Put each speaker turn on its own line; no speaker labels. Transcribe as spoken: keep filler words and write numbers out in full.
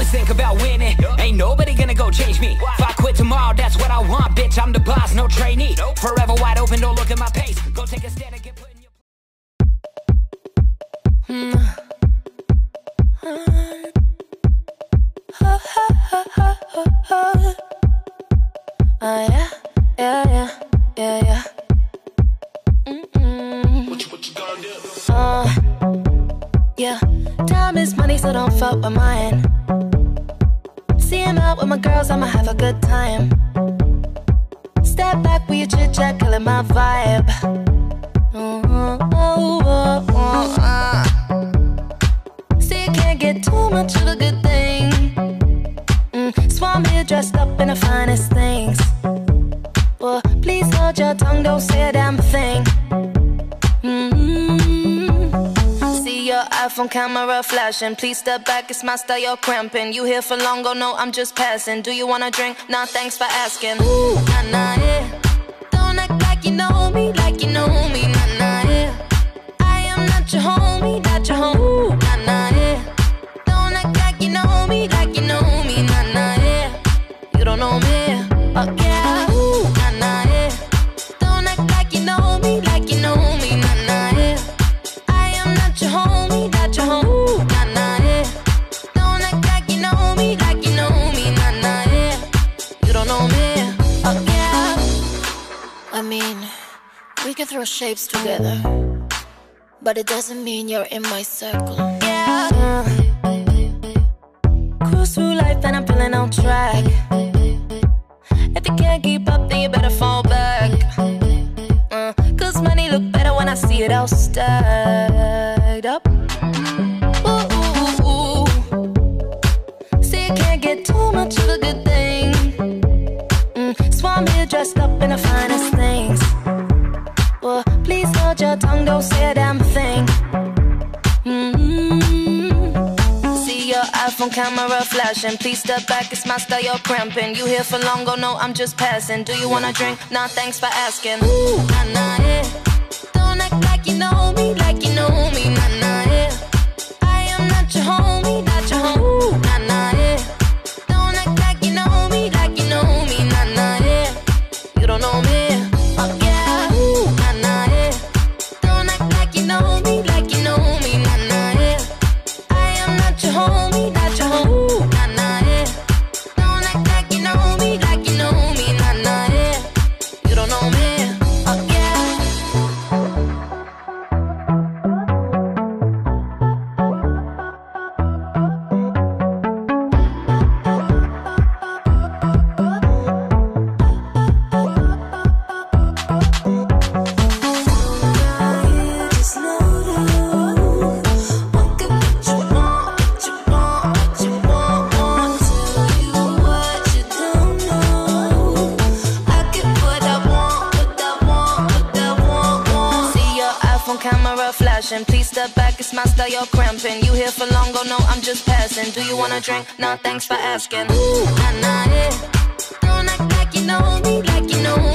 always think about winning. Ain't nobody gonna go change me. If I quit tomorrow, that's what I want, bitch. I'm the boss, no trainee. Forever wide open, don't look at my pace. Go take a stand and get put in your
mm. Oh, oh, oh, oh, oh, oh. Uh, yeah, yeah, yeah, yeah, yeah. Mm-mm.
What you, what you gonna do?
Uh, yeah, time is money, so don't fuck with mine. See him out with my girls, I'ma have a good time. Step back with your chit-chat, killing my vibe. Mm-hmm. Oh, oh, oh, uh. See, you can't get too much of a good thing. Mm, so I'm here dressed up in the finest things. Well, please hold your tongue, don't say a damn thing. Mm-hmm. See your iPhone camera flashing. Please step back, it's my style, you're cramping. You here for long, oh no, I'm just passing. Do you wanna drink? Nah, thanks for asking. Ooh, nah, nah, yeah. Don't act like you know me, like you know me, nah, nah, yeah. I am not your homie, not your homie. Ooh, nah, nah, yeah. Don't act like you know me, like you know me, nah, nah, yeah. You don't know me, oh yeah. Ooh, nah, nah, yeah. Don't act like you know me, like you know me, nah, nah, yeah. I am not your homie, not your homie. Ooh, nah, nah, yeah. Don't act like you know me, like you know me, nah, nah, yeah. You don't know me, oh yeah. I mean, we can throw shapes together, but it doesn't mean you're in my circle. Yeah. Uh, cruise through life and I'm feeling on track. If you can't keep up, then you better fall back. Uh, Cause money look better when I see it all stacked up. Ooh, ooh, ooh. See, you can't get too much of a good thing. Mm, so I'm here dressed up in the finest things. Well, please hold your tongue, don't say a damn thing. Mm-hmm. See your iPhone camera flashing. Please step back, it's my style, you're cramping. You here for long, oh no, I'm just passing. Do you wanna drink? Nah, thanks for asking. Ooh, nah, nah, yeah. Don't act like you know me, like you know me, nah, nah, yeah. I am not your homie, not your homie. Ooh, nah, nah, yeah. Don't act like you know me, like you know me, nah, nah, yeah. You don't know me, oh yeah. Ooh, nah, nah, yeah. Don't act like you know me, like you know me, nah, nah, yeah. I am not your homie, not your homie. Ooh, nah, nah, yeah. Don't act like you know me, like you know me, nah, nah, yeah. You don't know me, oh yeah. Camera flashing. Please step back, it's my style, you're cramping. You here for long, oh no, I'm just passing. Do you wanna drink? Nah, thanks for asking. Ooh, nah, nah, yeah. Don't act like you know me, like you know me.